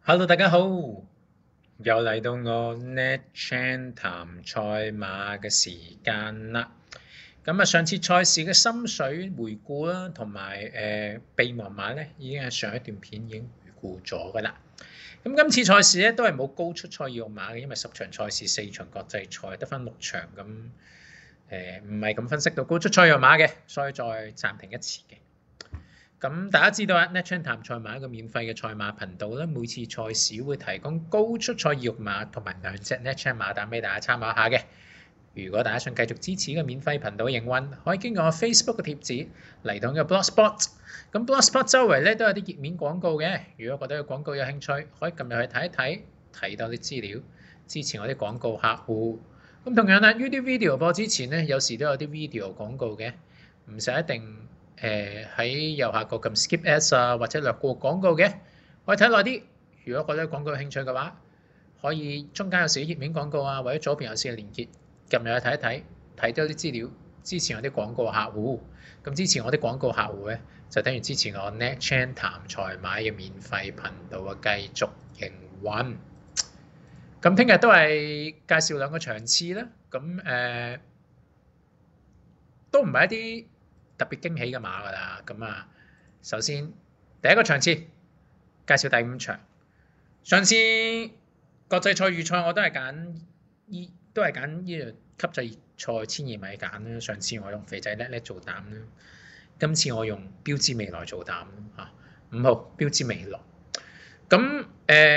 Hello，大家好，又嚟到我 NetChan 談賽馬嘅時間啦。咁啊，上次賽事嘅心水回顧啦，同埋備忘馬咧，已經係上一段片已經回顧咗噶啦。咁今次賽事咧都係冇高出賽意欲馬嘅，因為10場賽事4場國際賽，得翻6場咁唔係咁分析到高出賽意欲馬嘅，所以再暫停一次嘅。咁大家知道啊 NetChan 談賽馬一個免費嘅賽馬頻道咧，每次賽事會提供高出賽意欲馬同埋2隻 NetChan 馬膽俾大家參考下嘅。如果大家想繼續支持呢個免費頻道營運，可以經過我 Facebook 嘅貼紙嚟到嘅 Blogspot。咁 Blogspot 周圍咧都有啲頁面廣告嘅，如果覺得個廣告有興趣，可以撳入去睇一睇，睇到啲資料，支持我啲廣告客戶。咁同樣啦 YouTube video 播之前咧，有時都有啲 video 廣告嘅，唔使一定喺右下角撳 skip ads 啊，或者略過廣告嘅，可以睇耐啲。如果覺得廣告有興趣嘅話，可以中間有時頁面廣告啊，或者左邊有時嘅連結，撳入去睇一睇，睇多啲資料，支持我啲廣告客戶。咁支持我啲廣告客戶咧，就等於支持我 NetChan 談賽馬嘅免費頻道嘅繼續營運。咁聽日都係介紹2個場次啦。咁都唔係一啲特別驚喜嘅馬㗎啦。咁啊，首先第一個場次介紹第5場。上次國際賽預賽我都係揀呢個級制賽1200米揀啦。上次我用肥仔叻叻做膽啦，今次我用標誌未來做膽啦嚇。5號標誌未來。咁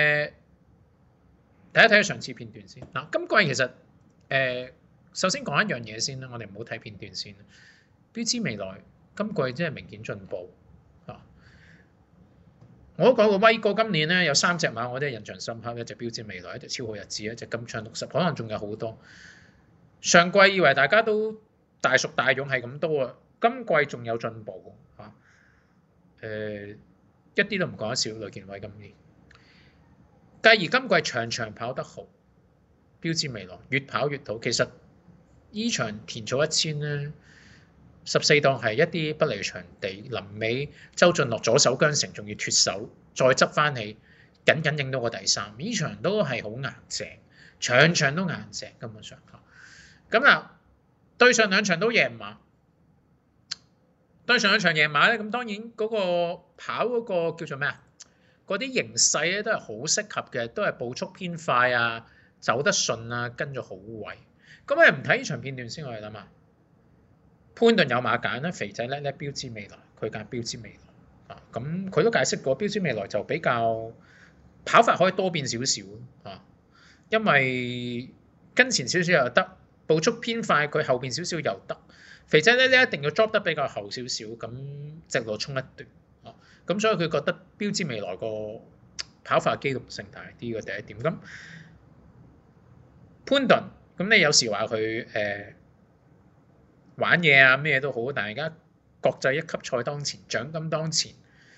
睇一睇上次片段先嗱。今季其實首先講一樣嘢先啦，我哋唔好睇片段先。標誌未來今季真係明顯進步嚇。我都講過威哥今年咧有3隻馬我都係印象深刻，一隻標誌未來，一隻超好日子，一隻金槍60，可能仲有好多。上季以為大家都大熟大勇係咁多啊，今季仲有進步嚇。一啲都唔講得少，呂健偉今年。繼而今季場場跑得好，標誌未來越跑越好。其實呢場田草1000咧，14檔係一啲不利嘅場地，臨尾周俊樂左手姜成仲要脫手，再執翻起，緊緊影到個第3。呢場都係好硬淨，場場都硬淨根本上。咁嗱，對上2場都贏馬，對上2場贏馬咧，咁當然嗰個跑嗰個叫做咩啊？嗰啲形勢咧都係好適合嘅，都係步速偏快啊，走得順啊，跟咗好位。咁我哋唔睇呢場片段先，我哋諗下。潘頓有馬揀啦，肥仔叻叻標誌未來，佢揀標誌未來啊。咁佢都解釋過，標誌未來就比較跑法可以多變少少啊，因為跟前少少又得，步速偏快，佢後邊少少又得。肥仔叻叻一定要 drop 得比較後少少，咁直路衝一段啊。咁所以佢覺得標誌未來個跑法機動性大啲嘅第一點。咁潘頓咁你有時話佢玩嘢啊咩都好，但係而家國際1級賽當前，獎金當前，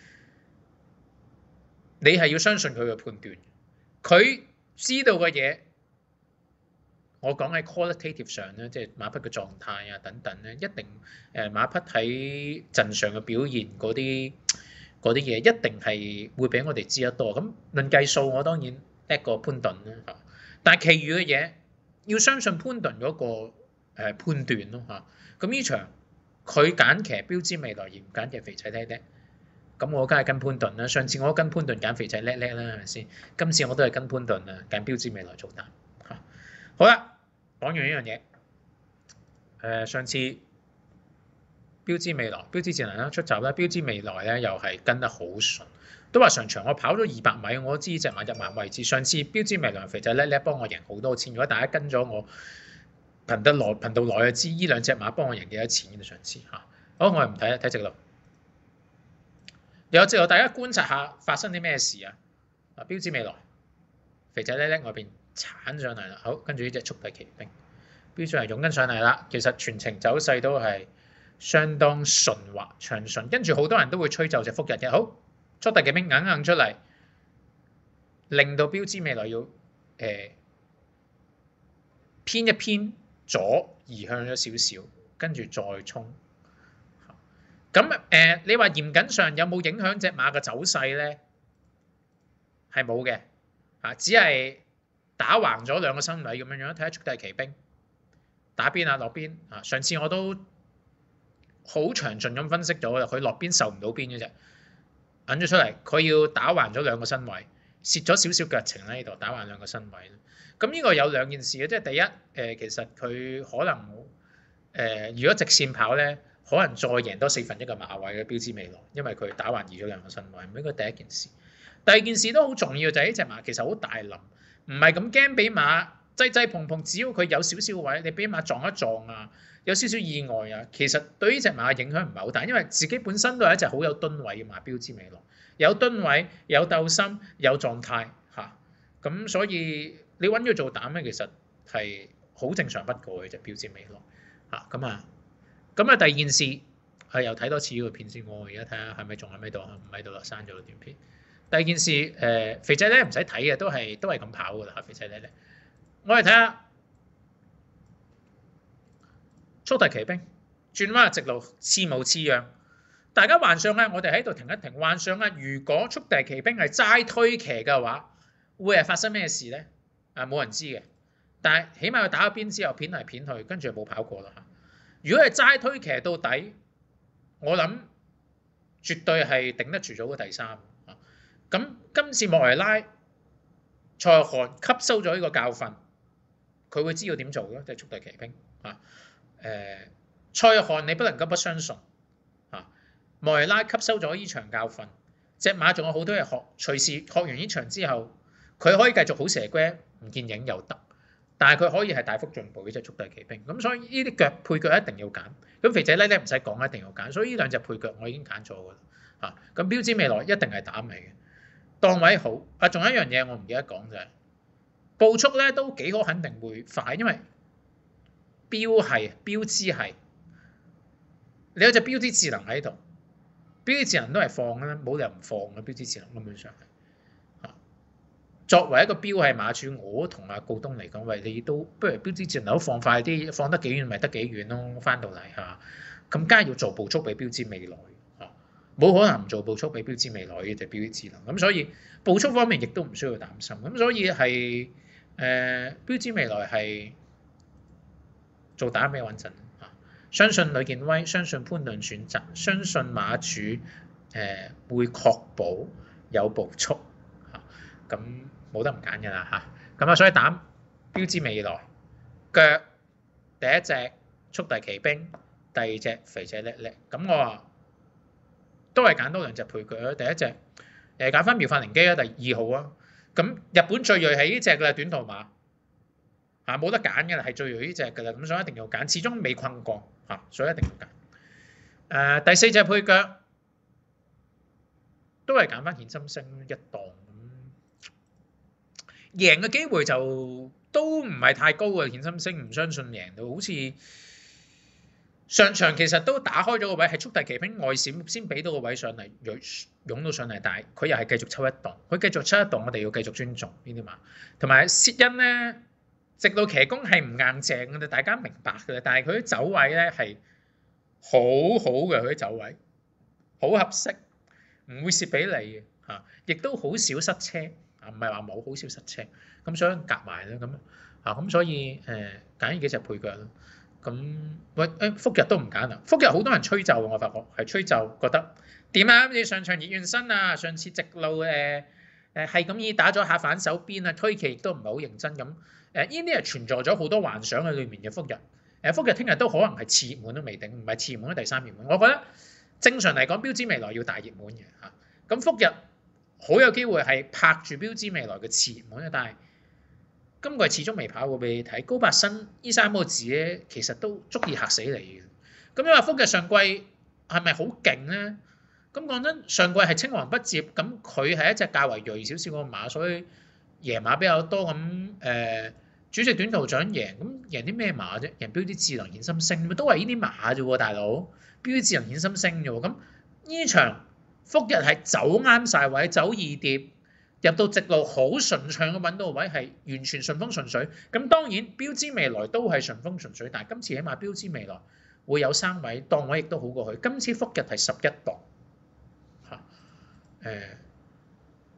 你係要相信佢嘅判斷，佢知道嘅嘢。我講喺 qualitative 上咧，即係馬匹嘅狀態啊等等咧，一定馬匹喺陣上嘅表現嗰啲嘢，一定係會俾我哋知得多。咁論計數，我當然叻過潘頓啦嚇，但係其餘嘅嘢要相信潘頓嗰個判斷咯嚇。咁呢場佢揀騎標誌未來而唔揀騎肥仔叻叻，咁我梗係跟潘頓啦。上次我都跟潘頓揀肥仔叻叻啦，係咪先？今次我都係跟潘頓啊，揀標誌未來做膽嚇。好啦，講完呢樣嘢，上次標誌未來、標誌智能啦出閘啦，標誌未來咧又係跟得好順，都話上場我跑咗200米，我都知隻馬入馬位置。上次標誌未來肥仔叻叻幫我贏好多錢，如果大家跟咗我頻道耐就知呢2隻馬幫我贏幾多錢嘅上次嚇。好，我哋唔睇啦，睇直路。有直路，大家觀察下發生啲咩事啊？標誌未來肥仔叻叻外邊鏟上嚟啦，好，跟住呢隻速遞騎兵標誌係湧緊上嚟啦。其實全程走勢都係相當順滑暢順，跟住好多人都會吹奏隻復日嘅。好，速遞騎兵硬出嚟，令到標誌未來要偏一偏左移向咗少少，跟住再衝。咁你話嚴謹上有冇影響隻馬嘅走勢咧？ 係冇嘅，只係打橫咗兩個身位咁樣樣，睇下速遞騎兵打邊啊落邊啊。上次我都好詳盡咁分析咗啦，佢落邊受唔到邊嘅啫，揾咗出嚟，佢要打橫咗兩個身位，蝕咗少少腳程喺呢度，打橫兩個身位。咁呢個有兩件事嘅，即係第一其實佢可能如果直線跑咧，可能再贏多1/4嘅馬位嘅標誌未來，因為佢打橫移咗兩個身位，呢個第一件事。第二件事都好重要，就係呢隻馬其實好大冧，唔係咁驚俾馬擠碰碰，只要佢有少少位，你俾馬撞一撞啊，有少少意外啊，其實對呢隻馬影響唔係好大，因為自己本身都係一隻好有噸位嘅馬，標誌未來有噸位、有鬥心、有狀態嚇，咁所以你揾佢做膽咧，其實係好正常不過嘅隻標誌未來嚇，咁啊第二件事係又睇多次呢個片先，我而家睇下係咪仲喺度啊？唔喺度啦，刪咗個短片。第二件事肥仔咧唔使睇嘅，都係咁跑噶啦嚇，肥仔咧。我哋睇下速遞騎兵轉彎直路似模似樣，大家幻想咧，我哋喺度停一停，幻想咧，如果速遞騎兵係齋推騎嘅話，會係發生咩事咧？冇人知嘅，但係起碼佢打咗邊之後，片嚟片去，跟住冇跑過啦嚇。如果係齋推騎到底，我諗絕對係頂得住咗個第三。咁今次莫維拉蔡約翰吸收咗呢個教訓，佢會知道點做咯，即係速遞騎兵蔡約翰你不能夠不相信莫維拉吸收咗呢場教訓，隻馬仲有好多嘢學，隨時學完呢場之後，佢可以繼續好蛇龜唔見影又得，但係佢可以係大幅進步嘅隻速遞騎兵。咁所以呢啲配腳一定要揀。咁肥仔咧唔使講，一定要揀。所以呢兩隻配腳我已經揀咗㗎啦。咁標誌未來一定係膽嚟嘅。檔位好仲有一樣嘢我唔記得講就係步速咧都幾可肯定會快，因為標誌係你有隻標誌智能喺度，標誌智能都係放啦，冇理由唔放嘅。標誌智能根本上係作為一個標係馬主，我同阿告東嚟講，喂，你都不如標誌智能都放快啲，放得幾遠咪得幾遠咯，翻到嚟咁梗係要做步速俾標誌未來。冇可能唔做步速俾標誌未來嘅隻標誌智能，咁所以步速方面亦都唔需要擔心。咁所以係標誌未來係做膽比較穩陣相信呂健威，相信潘頓選擇，相信馬主會確保有步速咁冇得唔揀㗎啦咁所以膽標誌未來腳第一隻速遞騎兵，第二隻肥仔叻叻，咁我話都係揀多兩隻配腳啦。第一隻揀翻妙法靈機啦，第2號啊。咁日本最鋭係呢隻㗎啦，短途馬冇得揀㗎啦，係最鋭呢隻㗎啦。咁所以一定要揀，始終未困過所以一定要揀。第4隻配腳都係揀翻顯心星一檔贏嘅機會就都唔係太高嘅。顯心星唔相信贏到，好似上場其實都打開咗個位，係速遞騎兵外閃先俾到個位上嚟，湧到上嚟，但係佢又係繼續抽一檔，佢繼續抽一檔，我哋要繼續尊重呢啲馬。同埋薛恩咧，直路騎功係唔硬淨嘅，大家明白嘅，但係佢啲走位咧係好好嘅，佢啲走位好合適，唔會蝕俾你嘅亦都好少塞車唔係話冇，好少塞車，咁所以夾埋啦咁所以揀呢幾隻配腳咯。咁福日都唔揀啦，福日好多人吹奏，我發覺係吹奏，覺得點啊？你上場熱完身啊，上次直路係咁意打咗下反手邊啊，推騎亦都唔係好認真咁。呢啲係存在咗好多幻想喺裏面嘅福日。福日聽日都可能係次熱門都未定，唔係次熱門都第3熱門。我覺得正常嚟講，標誌未來要大熱門嘅咁福日好有機會係拍住標誌未來嘅次熱門，但係今季始終未跑過俾你睇，高伯新呢3個字咧，其實都足以嚇死你嘅。咁你話福日上季係咪好勁咧？咁講真，上季係青黃不接，咁佢係一隻較為鋭少少個馬，所以贏馬比較多。咁主席短途獎贏，咁贏啲咩馬啫？贏標誌智能顯心星，咪都係呢啲馬啫喎，大佬。標誌智能顯心星啫喎，咁呢場福日係走啱晒位，走2碟。入到直路好順暢嘅揾到個位，係完全順風順水。咁當然標誌未來都係順風順水，但係今次起碼標誌未來會有3位檔位，亦都好過佢。今次福日係11檔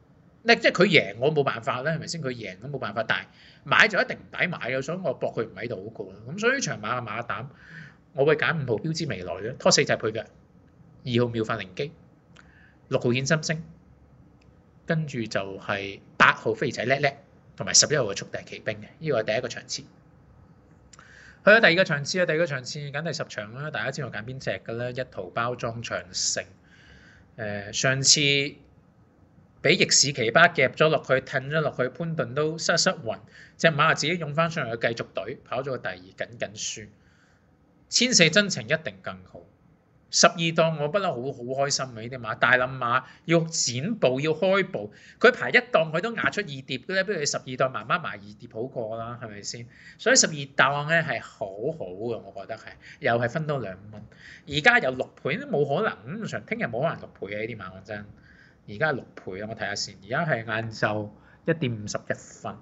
即係佢贏我冇辦法啦，係咪先？佢贏都冇辦法，但係買就一定唔抵買嘅，所以我搏佢唔喺度好過啦。咁所以呢場馬嘅馬膽，我會揀5號標之未來嘅，拖4隻配嘅，2號妙法靈機，6號顯心星，跟住就係8號飛仔叻叻，同埋11號嘅速遞騎兵嘅，呢個係第一個場次。去到第二個場次啊，第二個場次揀第10場啦，大家知道揀邊隻嘅咧？一途包裝長城，上次俾逆市奇葩夾咗落去，褪咗落去，潘頓都失魂，隻馬自己用翻上嚟繼續隊，跑咗個第2，緊輸。1004真情一定更好。12檔我不嬲好開心嘅呢啲馬，大冧馬要剪步要開步，佢排1檔佢都壓出2碟嘅咧，不如你12檔慢慢埋2碟好過啦，係咪先？所以12檔咧係好好嘅，我覺得係，又係分多2蚊。而家有6倍都冇可能，咁上聽日冇可能6倍嘅呢啲馬，講真。而家係6倍啊，我睇下先。而家係晏晝1點51分。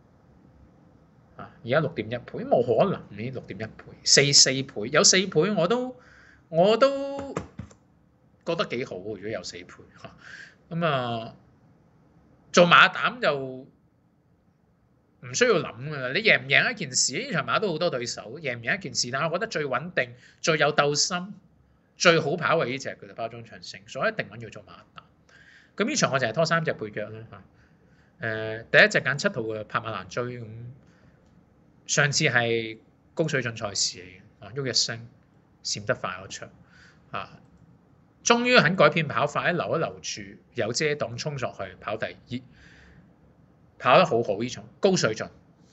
而家6.1倍，冇可能呢6.1倍，4倍，有4倍我都覺得幾好喎。如果有4倍嚇，咁做馬膽就唔需要諗㗎啦。你贏唔贏一件事，呢場馬都好多對手，贏唔贏一件事，但係我覺得最穩定、最有鬥心、最好跑係呢隻嘅包裝長城，所以一定揾要做馬膽。咁呢場我就係拖3隻配腳啦嚇。第一隻揀7號嘅帕馬蘭追咁。上次係高水準賽事嚟嘅，喐一聲閃得快嗰場終於肯改變跑法，留一留住有遮擋衝上去跑第2，跑得好好呢場高水準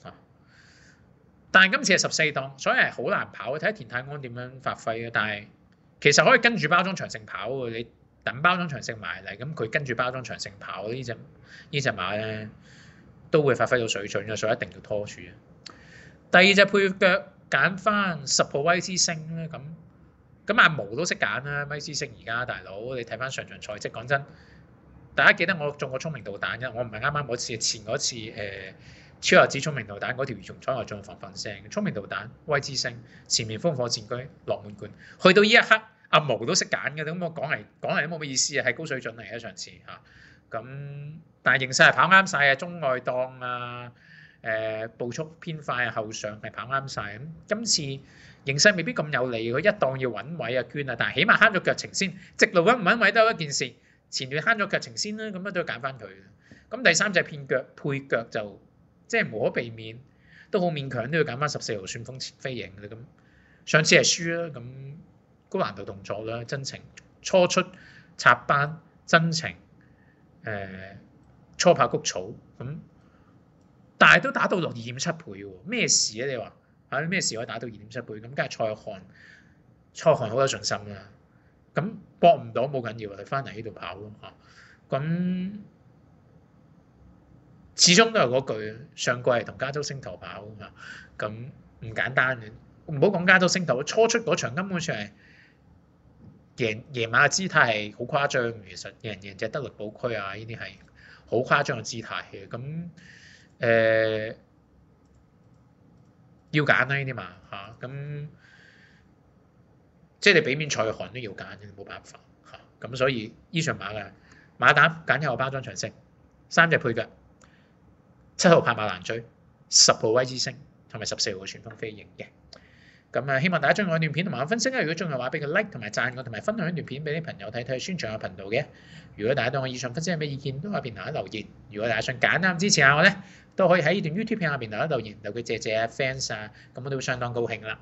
但係今次係14檔，所以係好難跑，睇下田泰安點樣發揮嘅。但係其實可以跟住包裝長城跑嘅，你等包裝長城埋嚟，咁佢跟住包裝長城跑呢隻馬咧都會發揮到水準嘅，所以一定要拖住。第2隻配腳揀翻10號威之星咧，咁阿毛都識揀啦，威之星而家大佬，你睇翻上場賽績，講真，大家記得我中過聰明導彈嘅，我唔係啱啱嗰次，前嗰次超日子聰明導彈嗰條從彩外中防粉聲，聰明導彈威之星前面烽火戰車落滿貫，去到呢一刻阿毛都識揀嘅，咁我講嚟都冇乜意思啊，係高水準嚟嘅上次嚇，咁但係形勢係跑啱晒啊，中外檔啊。步速偏快後上係跑啱晒，咁今次形勢未必咁有利，佢一檔要穩位啊捐啊，但係起碼慳咗腳程先，直路穩唔穩位都係一件事，前段慳咗腳程先啦，咁樣都要揀翻佢。咁第3隻配腳就即係無可避免，都好勉強都要揀翻14號旋風前飛影嘅咁。上次係輸啦，咁高難度動作啦，真情初出插班真情初跑谷草咁。但係都打到落2.7倍喎，咩事啊？你話咩事可以打到2.7倍？咁梗係蔡漢好有信心啦。咁搏唔到冇緊要，你翻嚟呢度跑咯嚇。咁始終都係嗰句，上季係同加州星球跑嚇，咁唔簡單嘅。唔好講加州星球，初出嗰場根本上係贏馬嘅姿態係好誇張嘅，其實贏隻德律寶區啊，呢啲係好誇張嘅姿態嘅。咁要揀啦呢啲嘛嚇，咁即係你俾面蔡韓都要揀嘅，冇辦法嚇。咁所以呢場馬嘅馬膽揀1號包裝長城，3隻配腳，7號帕馬蘭追，10號威之星同埋14號嘅旋風飛影嘅。咁希望大家中意我段片同埋我分析啦。如果中意嘅話，俾個 like 同埋讚我，同埋分享一段片俾啲朋友睇睇，宣傳我頻道嘅。如果大家對我以上分析有咩意見，都喺邊度留言。如果大家想簡單支持下我咧，都可以喺呢段 YouTube 片下邊留言，留佢謝謝啊 fans 啊，咁我都會相當高興啦。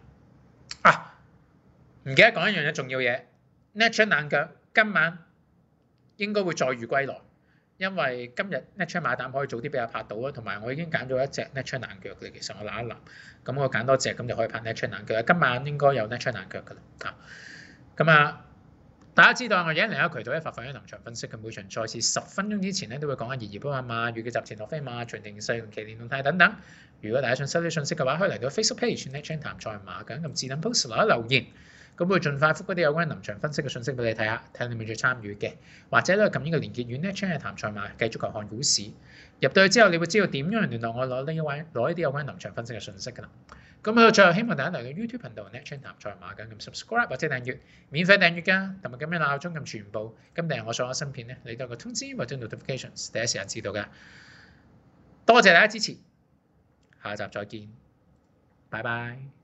唔記得講一樣嘢重要嘢 ，Natural 冷腳今晚應該會再遇歸來，因為今日 Natural 馬膽可以早啲俾我拍到啦，同埋我已經揀咗一隻 Natural 冷腳嘅，其實我諗一諗，咁我揀多隻咁就可以拍 Natural 冷腳。今晚應該有 Natural 冷腳噶啦，咁大家知道我而家另一個渠道發放緊臨場分析嘅，每場賽事10分鐘之前咧都會講下熱波馬、預計集前落飛馬、全定勢同期連動態等等。如果大家想收啲信息嘅話，可以嚟到 Facebook page Natural 談賽馬咁智能 post 留言。 咁會盡快覆嗰啲有關臨場分析嘅信息俾你睇下，睇你有冇再參與嘅，或者咧撳呢個連結遠 NetChain 嘅談賽馬，繼續求看股市。入到去之後，你會知道點樣聯絡我攞呢啲有關臨場分析嘅信息㗎啦。咁去到最後，希望大家嚟到 YouTube 頻道 NetChain 談賽馬咁 subscribe 或者訂閱，免費訂閱㗎，同埋咁樣鬧鐘咁全部，咁訂閱我所有新片咧，你都有個通知或者 notifications 第一時間知道㗎。多謝大家支持，下集再見，拜拜。